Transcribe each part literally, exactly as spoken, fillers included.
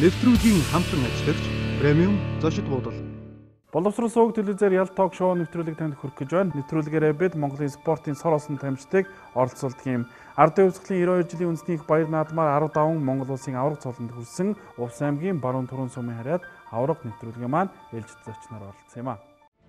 нэвтрүүлгийн хамтран ажиллагч премиум зочид буудал. Боловсрол сууг телевизээр Yalalt ток шоу нэвтрүүлэг танд хүрэх гэж байна. Нэвтрүүлгээрээ бид Монголын спортын сор осон тамирчдыг оролцуулдаг юм. Ардын хувьсгалын ирээ хоёр жилийн үндэсний их баяр наадмаар арав даван Монгол улсын авраг цолонд хүрсэн Увс аймгийн баруун түрүүн сумын харьяат авраг нэвтрүүлгийн маань ээлжид зочноор оролцсон юм а.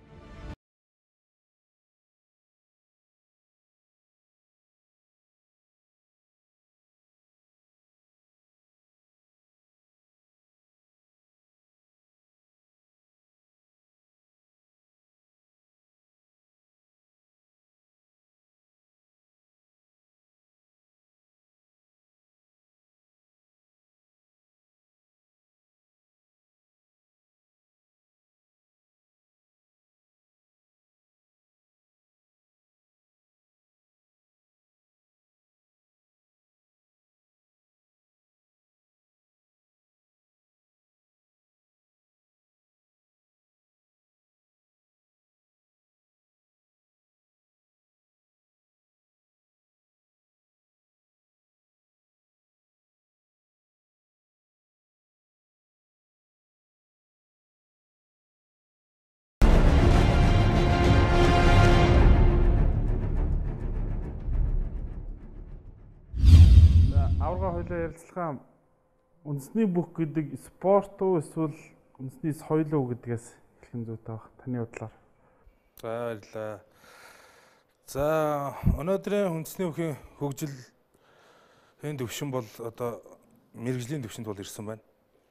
Аварга хоёлоо ярилцлагаа үндэсний бүх гэдэг спорт уу эсвэл үндэсний соёл уу гэдгээс хэлэх нь зүйтэй баг. Таны бодлоор. За баярлалаа. За өнөөдрийн үндэсний бүхийн хөгжилийн төвшин бол одоо мэрэгжлийн төвшөнд бол ирсэн байна.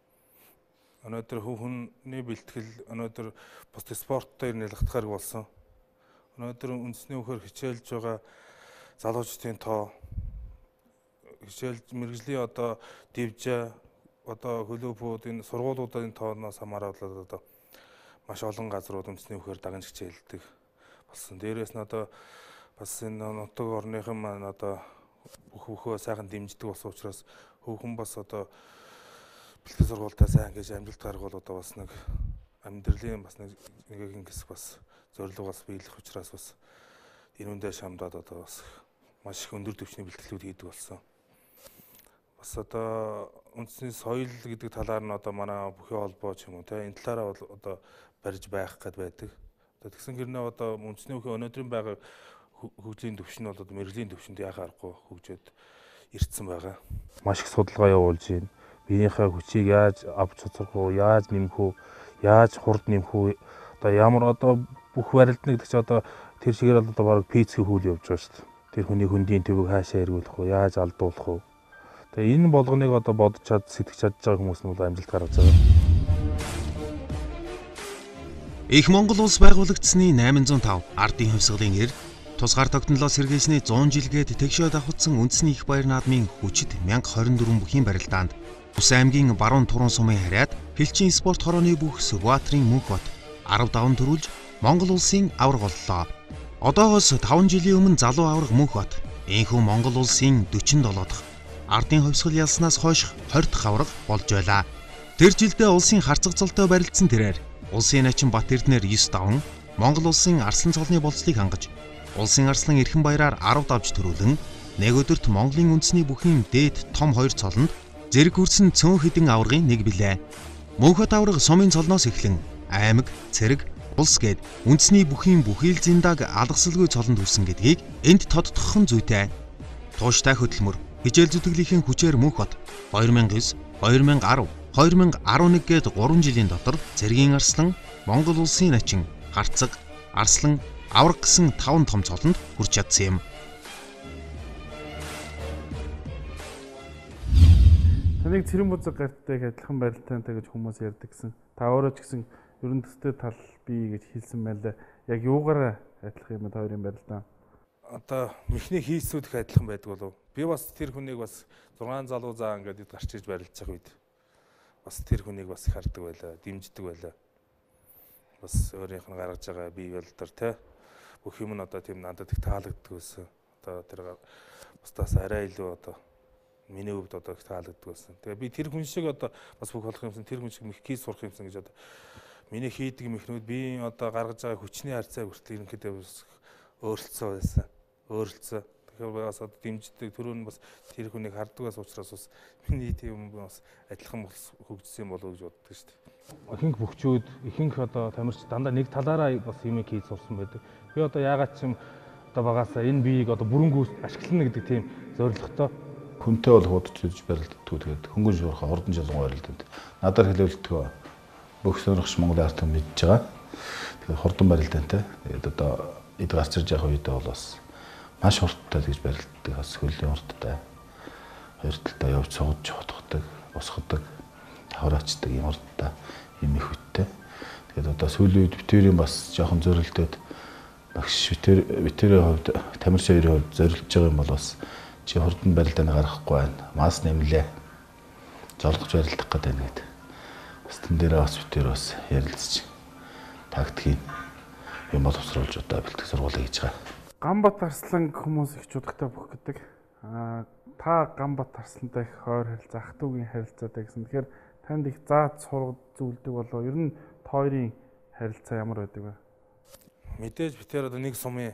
Өнөөдөр хүүхний бэлтгэл өнөөдөр бус спортоор нялхтахаар болсон. Өнөөдөр үндэсний бүхээр хичээлж байгаа залуучдын тоо хичээлж мэрэгжлийн одоо дивжа одоо хөлөөпүүд энэ сургуулиудын тооноос хамаараад одоо маш олон газрууд үндэсний бүхээр дагнж хичээлдэг болсон. Дээрээс нь одоо бас энэ нутаг орныхан маань одоо бүх бүхөө сайхан дэмждэг болсон учраас хүүхэн бас одоо бэлтгэл сургуультай сайн гэж амжилт гаргавал одоо бас нэг амьдралын бас нэг нэг ингэс бас зорилго бас биелэх учраас бас энэ үндэ шамдаад одоо бас маш их өндөр түвшний бэлтгэлүүд хийдэг болсон. Бас одоо үндэсний соёл гэдэг талаар нь одоо манай бүхий холбоо ч юм уу те энэ талаараа бол одоо барьж байх гээд байдаг. Одоо тэгсэн гэрнээ одоо үндэсний бүхий өнөөдрийн байгаа хөгжлийн төвшин бол одоо мэрэгжлийн төвшөнд яхаа аргагүй хөгжөөд ирсэн байгаа. Маш их судалгаа явуулж байна. Биенийхээ хүчийг яаж авч цуцрах уу, яаж нэмэх үү, яаж хурд нэмэх үү, одоо ямар одоо бүх барилдна гэдэг чи одоо тэр шигээр бол одоо баг пиццгийн хүл явж байгаа шүү дээ. Тэр хүний хөндийн төвөг хаашаа эргүүлэх үү, яаж алдуулах уу. Тэгээ энэ болгоныг одоо бодож чад сэтгэж чадж байгаа хүмүүс нь бол амжилт гаргаж байгаа. Их Монгол улс байгуулагдсны найман зуун тав ардын хувьсгалын эр тусгаар тогтнолоос сэргээсний зуун жилгээд тэгшөө давхцсан үндэсний их баяр наадмын хүчит мянга хорин дөрвөн бүхийн барилдаанд Увс аймгийн баруун түрүүн сумын харьяат хэлчин спорт хорооны бүх Сүбаатарын Монхбат арав даван төрүүлж Монгол улсын авраг боллоо. Одоогоос таван жилийн өмнө залуу авраг Монхбат энэхүү Монгол улсын дөрвөн долоо дахь ардын хувьсгал ялснаас хойш хорь дахь авраг болж байлаа. Тэр жилдээ улсын харцаг цолтой барилдсан тэрээр улсын начин Бат Эрдэнэр девять даван Монгол улсын арслан цолны болцлыг хангаж улсын арслан эрхэн баяраар арав давж төрүүлэн нэг өдөрт Монголын үндэсний бүхийн дээд том хоёр цолонд зэрэг хүрсэн цөөн хэдэн аврагын нэг билээ. Монхбат авраг сумын цолноос эхлэн аймаг, цэрэг, улс гээд үндэсний бүхийн бүхий л зиндааг алгасалгүй цолонд хүрсэн гэдгийг энд тодтогхон зүйтэй. Тууштай хөдөлмөр хичээл зүтгэлийнхэн хүчээр Монхбат хоёр мянган девять, хоёр мянган арав, хоёр мянган арван нэг гээд гурван жилийн дотор цэргийн арслан, Монгол улсын начин, харцаг, арслан, авраг гэсэн таван том цолонд хүрч чадсан юм. Таныг цэрэн бузаг гартайг адилхан барилтаантай гэж хүмүүс ярьдаг гэсэн. Та өөрөө ч гэсэн ерөн төстэй тал бий гэж хэлсэн байлаа. Яг юугаараа адилхан юм та хоёрын барилтаа? Одоо механик хийсүүд их адилхан байдаг болов. Би бас тэр хүнийг бас зургаан залуу заа ингээд гарч иж барилж байгаа үед бас тэр хүнийг бас их хардаг байлаа, дэмждэг байлаа. Бас өөрийнх нь гаргаж байгаа бие болдор те бүх юм нь одоо тийм надад их таалагддаг байсан. Одоо тэр бусдаас арай илүү одоо миний хувьд одоо их таалагддаг байсан. Тэгээ би тэр хүн шиг одоо бас бүх болох юмсан тэр хүн шиг механик сурах юмсан гэж одоо миний хийдэг мехнүүд би одоо гаргаж байгаа хүчний харьцаа хүртэл ерөнхийдөө өөрчлөлтсөн байсан. Өөрчлөлтсөн. бас одоо дэмждэг түрүүн бас тэр хүнийг харддаг бас учраас бас миний тийм бас адилхан хөгжсөн болов гэж боддог шүү дээ. Ихэнх бөхчүүд, ихэнх одоо тамирч дандаа нэг талаараа бас юм хийж сурсан байдаг. Би одоо яагаад ч юм одоо багасаа энэ биеийг одоо бүрэнгүүс ашиглана гэдэг тийм зорилготой. Хүнтэй бол худалдаж хийж барилддаг. Тэгээд хөнгөн шуурхаа хурдан жалган барилддаг. Надаар хэлүүлдэг бүх сонирхч Монгол арт хүн мэдж байгаа. Тэгээд хурдан барилдаантай. Тэгээд одоо эд гарч ирж байгаа үедээ бол бас маш хурдтай гэж барилддаг. Бас хөлийн хурдтай. Хоёр талдаа явж цогж хотгодог, босгодог, хавраачдаг юм хурдтай, юм их хүттэй. Тэгээд одоо сүүлийн үед битэрийн бас жоохон зөрөлдөд багш битэр битэрийн хувьд тамирч хоёрын хувьд зориулж байгаа юм бол бас чи хурдан барилдааны гаргахгүй байна. Мас нэмлээ. Золгож барилдах гэдэг нэг. Бас тэн дээр бас битэр бас ярилцж тактикийн юм боловсруулж одоо бэлтгэх сургуулийг хийж байгаа. Гамбат Арслан хүмүүс их чудагтай бүх гэдэг. Аа та Гамбат Арслантай их хойр харилцаа, ах дүүгийн харилцаатай гэсэн. Тэгэхээр танд их зааж сургаж зүйлдэг болоо. Ер нь хоёрын харилцаа ямар байдаг вэ? Мэдээж битэр одоо нэг сумын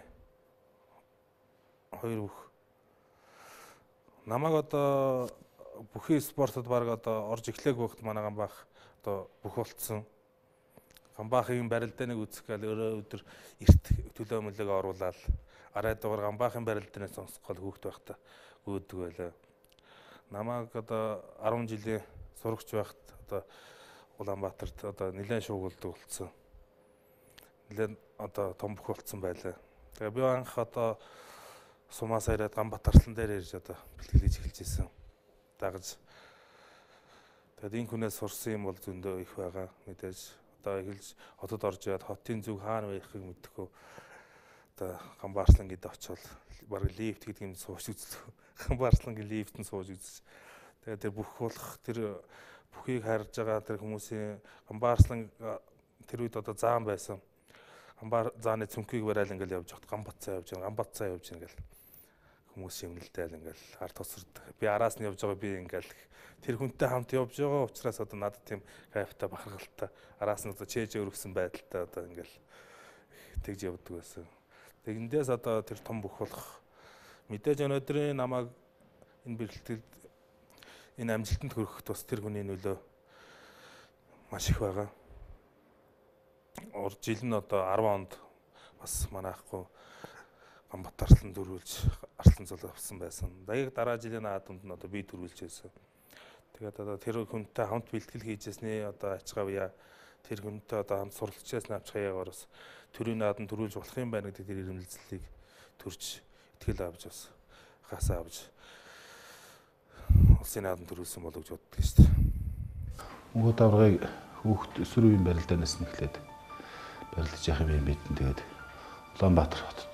хоёр бүх намайг одоо бүхий спортод баг одоо орж эхлэх вакт манай гамбах одоо бүх болцсон. Гамбахын барилдааныг үзэх гал өрөө өдөр эрт төлөө мөлөг оруулаад арай дугаар гамбахын барилдаанаас сонсох гол хүүхд байхдаа гүйдэг байлаа. Намайг одоо арван жилийн сурагч байхад одоо Улаанбаатарт одоо нэлээд шуугилдаг болсон. Нэлээд одоо том бүх болцсон байлаа. Тэгээ би анх одоо сумаас ирээд Гамбат Арслан дээр ирж одоо бэлтгэлж эхэлж ирсэн. Дагаж. Тэгээд энэ хүнээс сурсан юм бол зөндөө их байгаа. Мэдээж одоо эхэлж хотод орж яваад хотын зүг хаана байхыг мэдэхгүй. Одоо Гамбат Арслан гэдээ очивол баг лифт гэдэг юм сууж үзлээ. Гамбат Арслангийн лифтэн сууж үзсэн. Тэгээд тэр бүх болох тэр бүхийг харж байгаа тэр хүмүүсийн Гамбат Арслан тэр үед одоо заан байсан. Гамбар зааны цүнхийг барайл ингээл явж хат Гамбат цаа явж байгаа. Гамбат цаа явж ингээл хүмүүс шимнэлтэйл ингээл ард тусардаг. Би араас нь явж байгаа би ингээл тэр хүнтэй хамт явж байгаа учраас одоо надад тийм кайфтай бахархалтай араас нь одоо чээж өргөсөн байдалтай одоо ингээл тэгж явдаг байсан. Тэгэндээс одоо тэр том бүх болох мэдээж өнөөдрийн намайг энэ бэлтгэлд энэ амжилтанд хүрэхэд бас тэр хүний нөлөө маш их байгаа. Ор жил нь одоо арван онд бас манайхгүй Гамбат Арслан төрүүлж Арслан цол авсан байсан. Даяг дараа жилийн наадамд нь одоо би төрүүлж байсан. Тэгээд одоо тэр хүнтэй хамт бэлтгэл хийжсэний одоо ачгаавья тэр хүнтэй одоо хамт суралцчихсан авч хаягаар бас төрийн наадам төрүүлж болох юм байна гэдэг тэр ирэмэлзлийг төрж итгэл авч бас хасаа авч улсын наадам төрүүлсэн болов гэж боддог шүү дээ. Мөнгө даврагыг хүүхд өсвөр үеийн барилдаанаас нь эхлээд барилдаж явах юм бидэн тэгээд Улаанбаатар хотод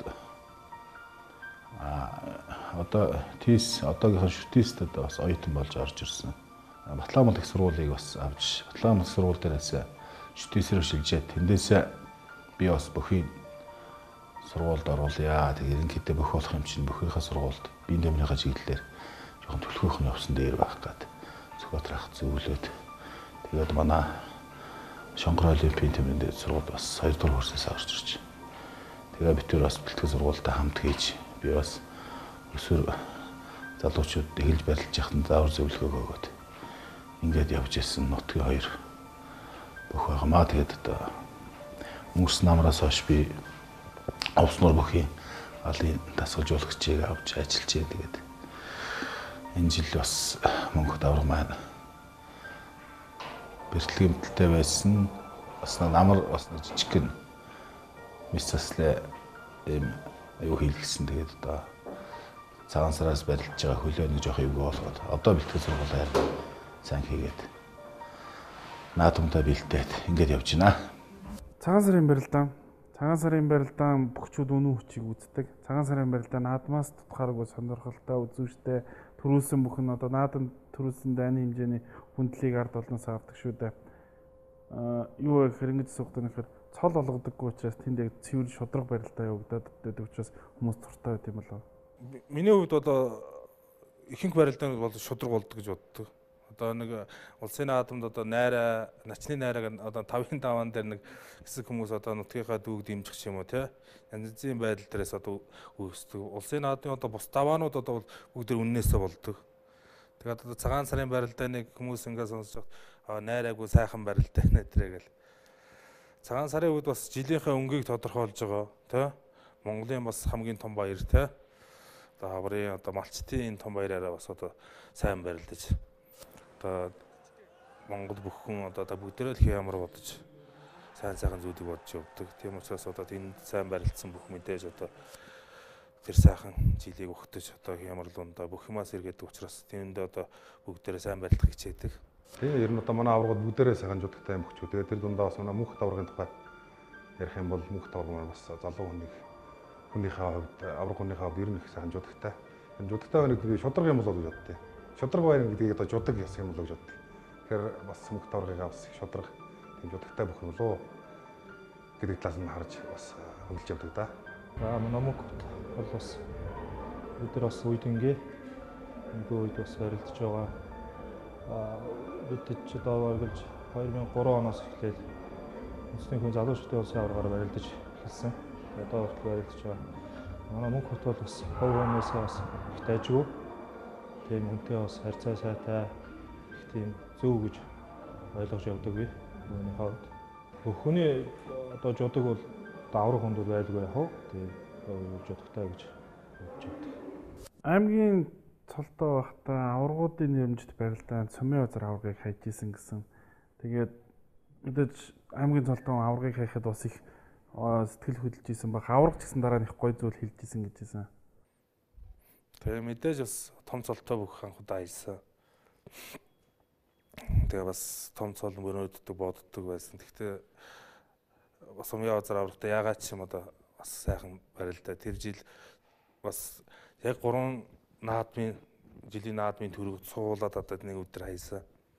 а одоо тийс одоогийнхын шүтээстэд бас оюутан болж орж ирсэн. Батлан их сургуулийг бас авч Батлан сургууль дээрээс шүтээсээр шилжээд тэндээс би бас бүхий сургуульд оруулъя. Тэгээд ерөнхийдөө бүх болох юм чинь бүхийнхээ сургуульд биеийн дамирынхаа чиглэлээр жоохон төлхөөх нь явсан дээр байх гээд Сүхбаатарх зөвлөөд тэгээд манай Шонгор олимпийн тэмцээнд сургууль бас хоёр дахь курсээс орж ирж. Тэгээ бид тэр бас бэлтгэл сургуультай хамт хийж би бас өсвөр залуучууд эхэлж барилж яхад заавар зөвлөгөө өгөөд ингээд явж ирсэн нутгийн хоёр бүх байгаамаа. Тэгээд одоо мөрс намраас хойш би овсноор бүхий алын дасгалжуулагчийг авч ажиллаж байна. Тэгээд энэ жил бас Монхот авраг маань бэлтгэл хэмтэлтэй байсан. Бас намар бас жижиг гэн мис заслаа юм аюу хийлгсэн. Тэгээд одоо цагаан сараас барилж байгаа хөлөө нэг жоох юм болгоод одоо бэлтгэл сургуулаар сайн хийгээд наадамтай бэлдээд ингээд явж байна. Цагаан сарын барилдаан, цагаан сарын барилдаан бөхчүүд үнэн хүчийг үздэг. Цагаан сарын барилдаан наадмаас тутахааргүй сонирхолтой үзүүштэй төрүүлсэн бүх нь одоо наадам төрүүлсэн дайны хэмжээний хүндлийг ард олноос авдаг шүү дээ. Аа юу вэ гэхээр ингэж асуухдаа нэхэр цол олгодоггүй учраас тэнд яг цэвэр шудраг барилдаа явагдаад байдаг учраас хүмүүс туртай байт юм болоо. Миний хувьд одоо ихэнх барилдаан бол шудраг болдог гэж боддог. Одоо нэг улсын наадамд одоо найраа, начны найрааг одоо тавын даваан дээр нэг хэсэг хүмүүс одоо нутгийнхаа дүүг дэмжих юм уу те. Янз бүрийн байдал дээрээс одоо үүсдэг. Улсын наадмын одоо бус даваанууд одоо бүгд үннээсээ болдог. Тэгээд одоо цагаан сарын барилдаа нэг хүмүүс ингээ сонсож байгаа найраагүй сайхан барилдаа нэтрээ гэл. Цагаан сарын үед бас жилийнхээ өнгийг тодорхойлж байгаа те. Монголын бас хамгийн том баяр те. Одоо хаврын одоо малчтын том баяраараа бас одоо сайн барилдаж. Одоо Монгол бүх хүн одоо бүгдээрээ л хямар бодож сайн сайхан зүйлийг бодож явдаг. Тийм учраас одоо тэнд сайн барилдсан бүх мэдээж одоо тэр сайхан жилийг өгтөж одоо хямарлуунда бүх юмас эргээд учраас тэндээ одоо бүгдээрээ сайн барилдах хичээдэг. Тийм ер нь одоо манай аваргууд бүгдээрээ сайхан жуудагтай юм өгч. Тэгээд тэр дундаа бас манай мөнх даврагын тухай ярих юм бол мөнх давраг маань бас залуу хүнийг хүнийхээ хувьд авраг хүнийхээ хувьд ер нь их сайхан жуудагтай. Энэ жуудагтай байныг би шудраг юм болоо гэж боддیں۔ Шудраг байр гэдгийг одоо жудаг ясах юм болоо гэж боддیں۔ Тэгэхээр бас мөнх даврагыг бас их шудраг тийм жуудагтай бүх юм болоо гэдэг талаас нь харж бас хөндлөж явдаг да. За манай мөнхд бол бас өдөр бас үед ингээ ингээ үед бас барилдаж байгаа. Аа бид ч одоо барилж хоёр мянган и гурван оноос эхлээд үндэсний хүн залуу шүтээ улсын аваргаар барилдаж эхэлсэн. Одоо хүртэл барилдаж байгаа. Манай мөнхд бол бас хувь хүмүүсээ бас их дайжгүй. Тийм үнтэй бас харьцаа сайтай их тийм зөв гэж ойлгож явдаг би үүний хувьд. Бүхний одоо жудаг бол давраг хүнд бол байлгүй яах вэ? Тийм жудагтай гэж бодож явдаг. Аймгийн цолтоо байхдаа аваргуудын нэрмжид барилдаан цөмийн базар аваргыг хайж исэн гэсэн. Тэгээд мэдээж аймгийн цолтоо аваргыг хайхад бас их сэтгэл хөдлөж исэн баг. Аварга ч гэсэн дараа нь их гоё зүйл хэлж исэн гэж хэлсэн. Тэгээ мэдээж бас том цолтоо бүх анхудаа хайсан. Тэгээ бас том цол мөрөөддөг боддог байсан. Гэхдээ бас цөмийн базар аваргатай яагаад ч юм одоо бас сайхан барилдаа тэр жил бас яг гурван наадмын жилийн наадмын төрөг суулаад одоо нэг өдөр хайсан.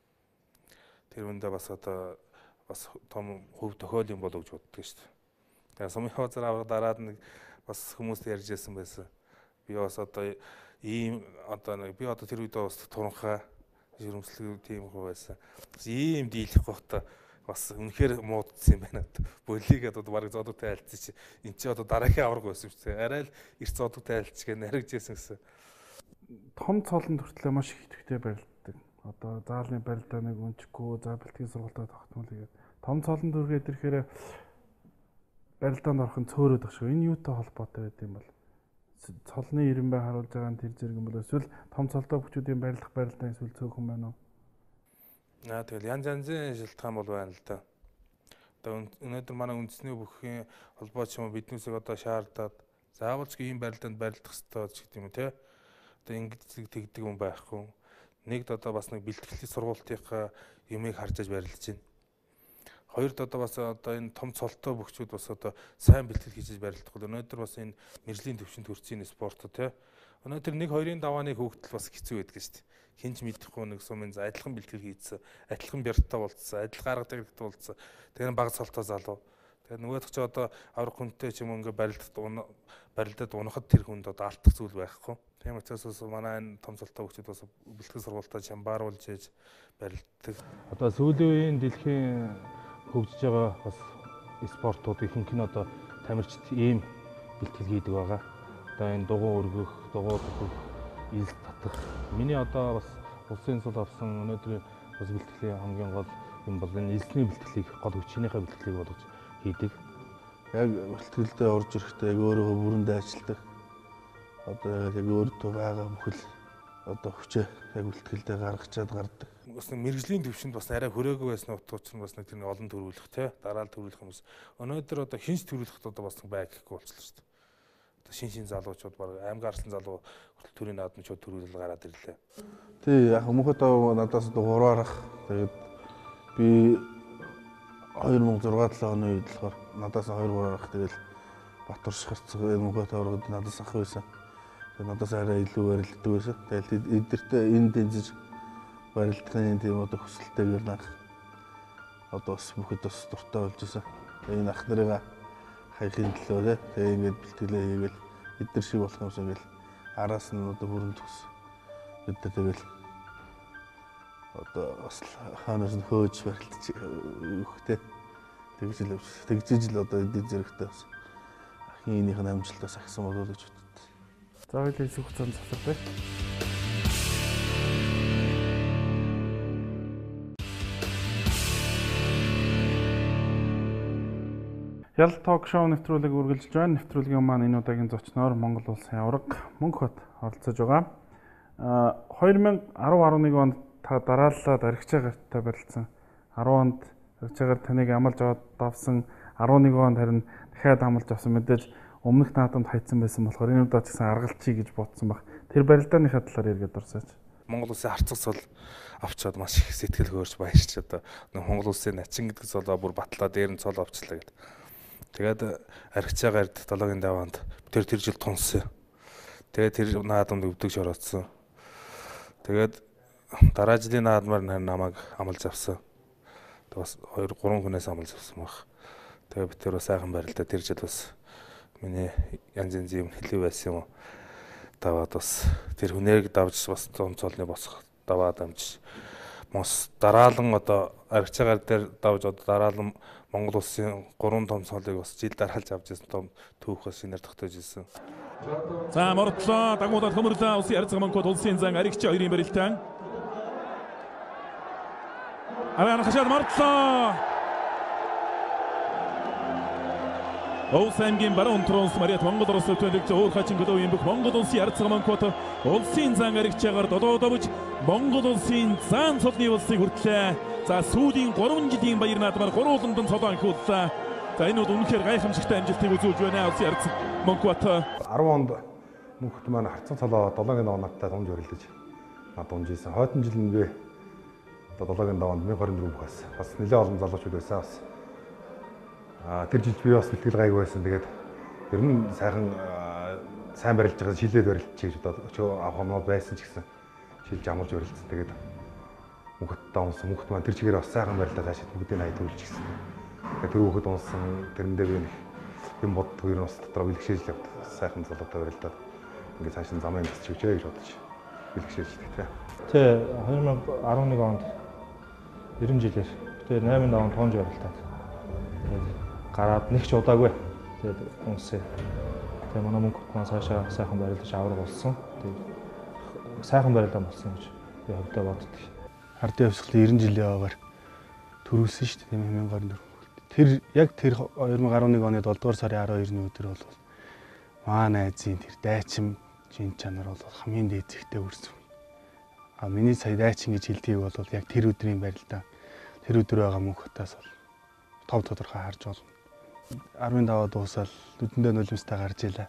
Тэр үндэ бас одоо бас том хөв тохиол юм болов гэж боддог шүү дээ. Тэгээ цөмийн базар аварга дараад нэг бас хүмүүст ярьж байсан байсан. Би бас одоо ийм одоо нэг би одоо тэр үед бас туранхаа жирэмслэг тийм хөө байсан. Ийм дийлэх гоохтой бас үнэхээр муудсан юм байна. Болиг одоо бараг зодогтой айлцсан чи эн чи одоо дараагийн аварга байсан шүү дээ. Арай л эрт зодогтой айлцч гэ наригжсэн гэсэн. Том цолонд хүртлээ маш их идэвхтэй барилддаг. Одоо заалны барилдаа нэг өнчгөө, за бэлтгэн сургалтаа тогтмол гэдэг. Том цолонд үргээд ирэхээр барилдаанд орох нь цөөрөөд багш. Энэ юутай холбоотой байд юм бол цолны ирэмбэ харуулж байгаа нь тэр зэрэг юм бол эсвэл том цолдоо бүчүүдийн барилдах барилдаан эсвэл цөөхөн байна уу? Аа тэгэл янз янзын шалтгаан бол байна л да. Одоо өнөөдөр манай үндэсний бүхний холбоо ч юм уу биднээсээ одоо шаардаад заавал ч ийм барилдаанд барилдах хэрэгтэй ч гэдэг юм те. Одоо ингэж тэгдэг юм байхгүй. Нэгд одоо бас нэг бэлтгэлийн сургалтынхаа юмыг харж аж барилдаж байна. Хоёрд одоо бас одоо энэ том цолтой бөхчүүд бас одоо сайн бэлтгэл хийж барилдах бол өнөөдөр бас энэ мэржлийн төвшөнд хүрсэн спортоо те. Өнөөдөр нэг хоёрын давааны хөөгдөл бас хэцүү байдаг шүү дээ. Хинч мэдэхгүй нэг сумын адилхан бэлтгэл хийцэн, адилхан бярттай болцсон, адилхан арга хэрэгтэй болцсон. Тэгэхээр баг цолтой залуу. Тэгэхээр нөгөөх ч одоо аврах хүнтэй ч юм ингээ барилдад барилдад унахад тэр хүнд одоо алдах зүйл байхгүй. Тийм учраас манай энэ том цолтой бөхчүүд бас бэлтгэл сургалтаа чамбааруулж ээж барилддаг. Одоо сүүлийн үеийн дэлхийн хөгжиж байгаа бас спортууд ихэнх нь одоо тамирчид ийм бэлтгэл хийдэг байгаа. Одоо энэ дугуй өргөх, дугуй төхөх, ил татах. Миний одоо бас улсын цол авсан өнөөдрийн бас бэлтгэлийн хамгийн гол юм бол энэ илсний бэлтгэлийг гол хүчнийхээ бэлтгэлийг болгож хийдэг. Яг бэлтгэлдээ орж ирэхдээ яг өөрийгөө бүрэн дайчилдаг. Одоо яг өөртөө байгаа бүхэл одоо хүчээ яг бэлтгэлдээ гаргачаад гардаг. Бас нэг мэрэгжлийн төвшөнд бас арай хүрээгүй байсан утгач нь бас нэг тэр олон төрүүлэх те дараа нь төрүүлэх хүмүүс. Өнөөдөр одоо хинч төрүүлэхэд одоо бас бай гэхгүй болчихлоо шүү дээ. Одоо шин шин залуучууд баг аймаг арслан залуу хүртэл төрийн наадмчууд төрүүлэл гараад ирлээ. Тий яг мөнхөд надаас гурваар ах. Тэгээд би хоёр мянга и зургаан талаа оны үед болохоор надаас хоёр гурваар ах. Тэгээд Батар шихэрцэг мөнхөд аврагд надаас ах байсан. Тэгээд надаас арай илүү барилддаг байсан. Тэгээд эдгэртээ энэ дэнжиж барилдахын тийм одоо хүсэлтэйгээр нах одоо бас бүхэд бас дуртай болж байсан. Энэ ах нарыгаа хайхын төлөө тэгээ ингээд бэлтгэлээ хийгээл эдгээр шиг болох юмсан гэл араас нь одоо бүрэн төгс бид нар тэгэл одоо бас хаанаас нь хөөж барилдаж өгөхтэй тэгж л тэгжиж л одоо эдгээр зэрэгтэй бас ахын энийх нь амжилтаас агсан болов уу гэж боддог. За хоёул хэсэг хугацаанд завсардаг. Yalalt ток шоу нэвтрүүлэг үргэлжилж байна. Нэвтрүүлгийн маань энэ удаагийн зочноор Монгол улсын аварга Монхбат оролцож байгаа. хоёр мянга арав арван нэг онд та дарааллаад аригчаа гартаа барилцсан. арав онд аригчаагаар таныг амлаж аваад давсан. арван нэг онд харин дахиад амлаж авсан мэдээж өмнөх наадамд хайцсан байсан болохоор энэ удаа ч гэсэн аргалчий гэж бодсон баг. Тэр барилдааныхаа талаар яргээд орсооч. Монгол улсын харцаг цол авчаад маш их сэтгэл хөөрч баярч одоо Монгол улсын начин гэдэг цолоо бүр батлаа дээр нь цол авчлаа гэдэг. Тэгээд аригчаагаар долоогийн даваанд тэр тэр жил тунсан. Тэгээд тэр наадамд өвдөгч ороодсон. Тэгээд дараа жилийн наадмаар намайг амлаж авсан. Тэгээд бас хоёр гурван хүнээс амлаж авсан баг. Тэгээд би тэр бас сайхан барилдаа тэр жил бас миний янз янзын юм хэлээ байсан юм. Даваад бас тэр хүнээр давж бас зон цолны босох даваад амж мос дараалан одоо аригчаагаар дээр давж одоо дараалан Монгол улсын гурван том цолыг бас жил дараалж авч ирсэн том түүх бас шинээр тогтоож ирсэн. За мордлоо дагуудад хөмөрлөө улсын харьцаг Монхбат улсын зан аригч хоёрын барилтаан. Араа хашаад мордлоо. Улсын баруун тронс Мариат Монгол улсын төлөвлөгч өөр хачин гөлөө юм бүх Монгол улсын харьцаг Монхбат улсын зан аригчаагаар додоодовж Монгол улсын зан цолны улсыг хүртлээ. За сүүлийн гурван жилийн баяр наадмаар гурвууландын цолоо анхууллаа. За энэ бол үнэхээр гайхамшигтай амжилтыг үзүүлж байна улсын харьцаг Монхбат. арав онд Монхбат маань харцан цолоо долоогийн даваантай томж өрөлдөж над унжижсэн. Хойдон жил нь би одоо долоогийн даваанд нэг хорин дөрөв бас бас нэлээд олон залуучууд байсан бас. Аа тэр жил би бас бэлтгэл гайг байсан. Тэгээд ер нь сайхан сайн барилж байгаа шилээд барилчих гэж одоо өчөө авах юмнууд байсан ч гэсэн шилж амарч өрөлдсөн. Тэгээд Монхбат унсан Монхбат маань тэр чигээр бас сайхан барилдаа таашаад бүгдийг найд төрүүлж гисэн. Тэгээд тэр хүүхэд унсан тэрэндээ би нэг юм боддог ер нь бас дотроо бэлгшээж явд сайхан залуутай барилдаад ингээд цааш нь замын засч өгчээ гэж бодож бэлгшээж тий. Тэ хоёр мянга арван нэг онд девяносто жилээр тэр восемь даван тоонж барилдаад. Тэгээд гараад нэг ч удаагүй. Тэгээд унсаа. Тэгээд манай Монхбат маань цаашаа сайхан барилдаж авраг болсон. Тэгээд сайхан барилдаа болсон гэж би хөвдөө боддог. Ардын хувьсгалын девяносто жилийн аваар төрүүлсэн шүү дээ тийм ээ мянга дөрөв. Тэр яг тэр хоёр мянга арван нэг оны долдугаар сарын арав хоёрны өдөр бол маа найзын тэр дайчин жин чанар бол хамгийн дээд зэгтээ үрсэн. А миний сая дайчин гэж хэлдгийг бол яг тэр өдрийн барилдаа тэр өдөр байгаа Монхбатаас бол тов тодорхой харж болно. арван даваа дуусаад нүдэндээ нулимстай гарч илаа.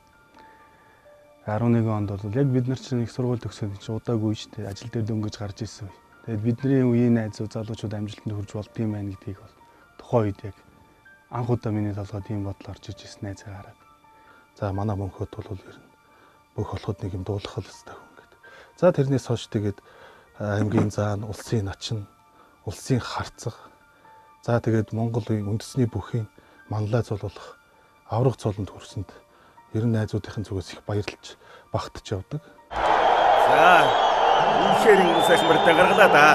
арван нэгэн онд бол яг бид нар чинь их сургууль төгсөөд чинь удаагүй шүү дээ. Ажил дээр дөнгөж гарч ирсэн үе. Тэгээд бидний үеийн найзууд залуучууд амжилтанд хүрж болдгийм байх гэдгийг бол тухайн үед яг анх удаа миний толгойд ийм бодол орж иж ирсэн найзаа хараад. За манай Монхбат бол ер нь бүх болоход нэг юм дуулах л хэвээр хүн гэдэг. За тэрнээс хойш тэгээд аймгийн заан, улсын начин, улсын харцаг. За тэгээд Монголын үндэсний бүхийн манлай цолуулах авраг цолонд хүрсэнд ер нь найзуудынхын зүгээс их баярлж багтаж явдаг. За үнэхээр ингэ сайхан барилдаа гаргалаа да.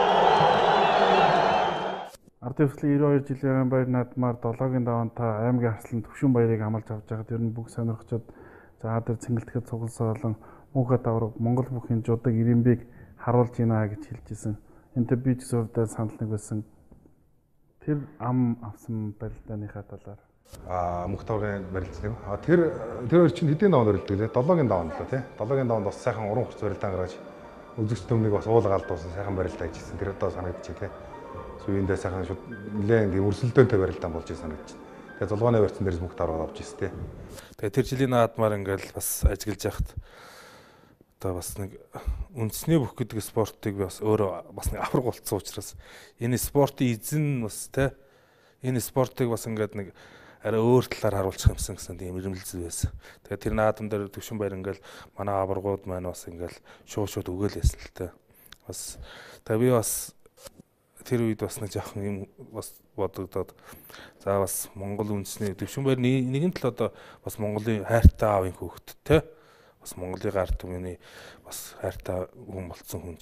Ардын хувьсгалын девяносто хоёр жилийн баяр наадмаар долоогийн даваан та аймгийн арслан төвшин баярыг амлаж авч байгаад ер нь бүх сонирхчод за тэр цэнгэлтгэд цугласан болон Монхбат авраг Монгол бүхийн жудаг ирэмбийг харуулж гинэ гэж хэлжсэн. Энтэй би ч зөвхөн санал нэг байсан. Тэр ам авсан барилдааныхаа талаар Аа Монхбат аврагын барилдсан юм. Аа тэр тэр хоёр чинь хэдийн даваанд барилдаг лээ? долоогийн даваанд л тий. долоогийн даваанд бас сайхан уран хурц барилдаан гаргаж үзэгч төмнийг бас уулгаалд дууссан сайхан барилдаа хийжсэн. Тэр одоо санагдчих тий. Сүүндээ сайхан шууд нэлээд юм өрсөлдөөнтэй барилдаан болж ирсэн санагдчих. Тэгээ зулгааны барьцсан дээрс Монхбат авраг авч ирсэн тий. Тэгээ тэр жилийн наадмаар ингээл бас ажиглаж яхад одоо бас нэг үндэсний бүх гэдэг спортыг би бас өөрөө бас нэг авраг болцсон учраас энэ спортын эзэн бас тий энэ спортыг бас ингээд нэг арай өөр талаар харуулчих юмсан гэсэн тийм ирэмлэлзэл байсан. Тэгээ тэр наадам дээр төвшин баяр ингээл манай аваргууд маань бас ингээл шууд шууд өгөөл ясна л та. Бас тэгээ би бас тэр үед бас нэг жоохон юм бас бодогдоод за бас Монгол үндэсний төвшин баяр нэгэн тал одоо бас Монголын хайртай аавын хүүхэд те бас Монголын ард түмний бас хайртай хүн болцсон хүн чинь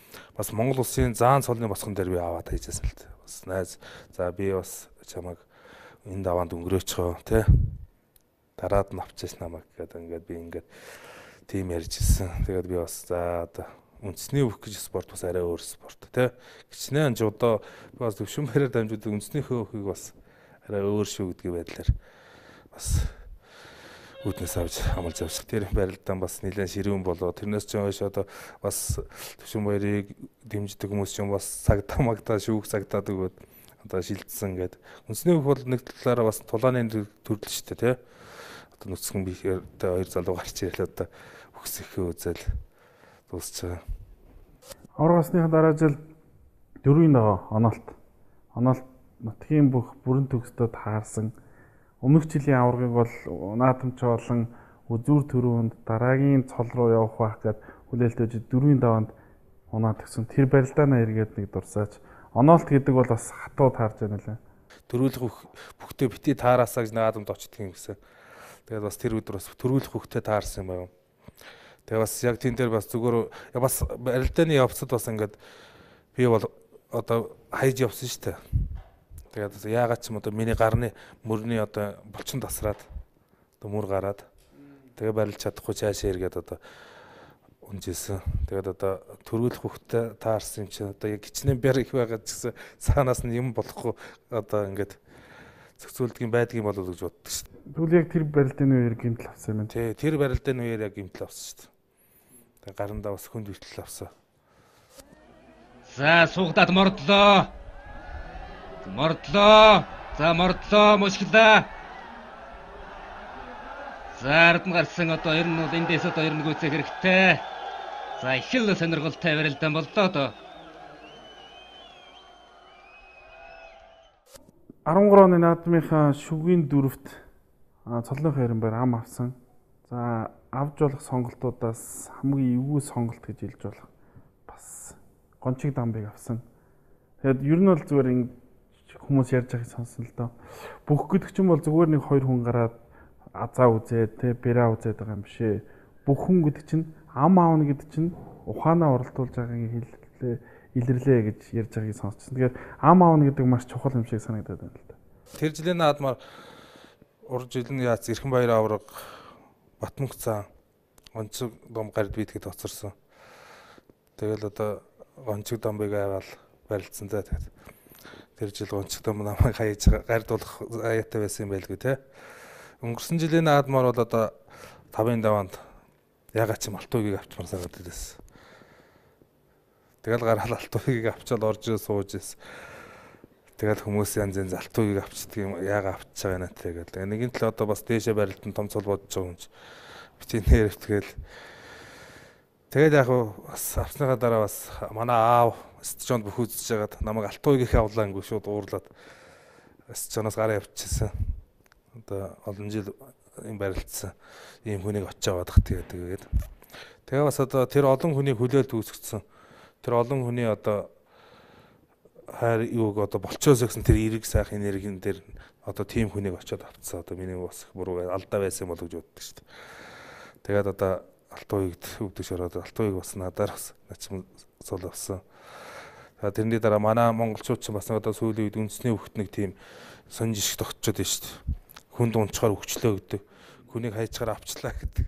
бас Монгол улсын заан цолны босгон дээр би аваад хайжсэн л дээ. Бас найз за би бас чамайг энэ даваанд өнгөрөөчихөө тий. Дараад нь авчиж намайг гэдэг ингээд би ингээд тим ярьж ирсэн. Тэгээд би бас за одоо үндэсний өвөх гэж спорт бас арай өөр спорт тий. Гичнээн ч одоо би бас төвшин бариар дамжуулдаг үндэснийхөө өвхийг бас арай өөр шүү гэдгийг байдлаар бас үүднээс авч амлж авчих. Тэр барилдаан бас нэлээд ширүүн болоо. Тэрнээс ч хойш одоо бас төвшин баярыг дэмждэг хүмүүс ч бас цагтаа магтаа шүүх цагтаад өгөөд одоо шилжсэн гэдэг. Үндэсний өвөх бол нэг талаараа бас тулааны төрөл шүү дээ тий. Одоо нүцгэн бихээр хоёр залуу гарч ирэл одоо үхсэхээ үзэл дуусч байгаа. Аврагасныхаа дараа жил дөрвийн дагуу Оноолт. Оноолт нутгийн бүх бүрэн төгсдөд таарсан. Өмнөх жилийн аваргыг бол наадамч болон үзүүр төрөнд дараагийн цол руу явах байх гэд хүлээлтэж дөрвийн даваанд унаад гисэн. Тэр барилдаанаа эргээд нэг дурсаач. Оноолт гэдэг бол бас хатуу таарж байна лээ. Төрүүлэх бүхтээ бити таараасаа гэж наадамд очдөг юм гэсэн. Тэгээд бас тэр өдөр бас төрүүлэх бүхтээ таарсан юм байна. Тэгээ бас яг тийм дээр бас зүгээр бас барилдааны явцад бас ингээд би бол одоо хайж явсан шүү дээ. Тэгээд яагаад ч юм одоо миний гарны мөрний одоо булчин тасраад одоо мөр гараад тэгээ барилж чадахгүй цаашаа эргээд одоо унжсэн. Тэгээд одоо төрүүлэх хөхтэй таарсан юм чинь одоо яг гिचнэн бэр их байгаа гэсэн цаанаас нь юм болохгүй одоо ингээд зохицуулдгийн байдгийн болов уу гэж боддог шүү дээ. Тэгвэл яг тэр барилдааны үеэр гэмтэл авсан юм байна. Тий, тэр барилдааны үеэр яг гэмтэл авсан шүү дээ. Тэгээ гарандаа бас хүнд хүртэл авсан. За суугдаад мордлоо. Мордлоо. За мордлоо мушглаа. За ард нь гарсан одоо ер нь бол эндээс одоо ер нь гүйцэх хэрэгтэй. За их л сонирхолтой барилдаан боллоо одоо. арван гурван оны наадмынхаа шүгийн дөрөвт цолны хайрын байр ам авсан. За авж болох сонголтуудаас хамгийн эвгүй сонголт гэж хэлж болох бас гончиг дамбыг авсан. Тэгэд ер нь бол зүгээр ин хүмүүс ярьж байгааг сонсон л доо. Бүх гэдэг чинь бол зүгээр нэг хоёр хүн гараад азаа үзээд тэ бэраа үзээд байгаа юм бишээ. Бүх хүн гэдэг чинь ам аавна гэдэг чинь ухаанаа оролдуулж байгааг хэллээ, илэрлээ гэж ярьж байгааг сонссон. Тэгэхээр ам аавна гэдэг маш чухал юм шиг санагдаад байна л да. Тэр жилийн наадмаар урд жил нь яац Эрхэн баяр авраг Батмөнх цаан гончиг дом гард бийтгэд тоцорсон. Тэгэл одоо гончиг домбыг аваад барилдсан за тэгээд тэр жил гончиг дом намайг хаяж гардуулах аяатай байсан юм байлгүй те. Өнгөрсөн жилийн наадмаар бол одоо тавын даваанд ягаад ч юм алтуугийг авчмаар санагдаад байсан. Тэгэл гараал алтуугийг авчаад орж сууж ирсэн. Тэгэл хүмүүс янз янз алтуугийг авчдаг юм яага авчиж байгаа нэ тэгэл. Нэгэн тал одоо бас дээшээ барилдан том цол бодож байгаа юм чи. Бити нэрвтгэл. Тэгэл яг бас авсныхаа дараа бас манай аав стадионд бүх үзэж байгаад намайг алтуугийг их авлаа ингээ шууд уурлаад стадионоос гараа явчихсан. Одоо олон жил юм барилдсан ийм хүнийг очиж аваадах тэгээд. Тэгээ бас одоо тэр олон хүнийг хүлээлт үүсгэсэн. Тэр олон хүний одоо хайр юуг одоо болчоос гэсэн тэр эрэг сайхан энергийн дээр одоо тийм хүнийг очиод авцсан. Одоо миний бас буруу алдаа байсан болов гэж боддог шүү дээ. Тэгээд одоо алтууйгд өвдөж ороод алтууйг бас надаар бас начим цол авсан. За тэрний дараа манай монголчууд ч бас одоо сүүлийн үед үндэсний хөвгт нэг тийм сонж шиг тогтчод байна шүү дээ. Хүнд унчгаар өвчлөө гэдэг. Хүнийг хайчгаар авчлаа гэдэг.